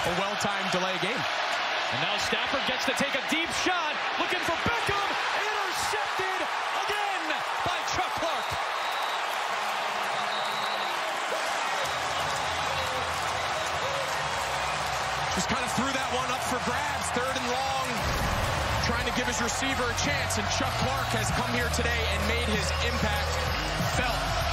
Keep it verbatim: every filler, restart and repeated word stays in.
a well-timed delay game. And now Stafford gets to take a deep shot, looking for Beckham, intercepted again by Chuck Clark. Just kind of threw that one up for grabs, third and long, trying to give his receiver a chance, and Chuck Clark has come here today and made his impact felt.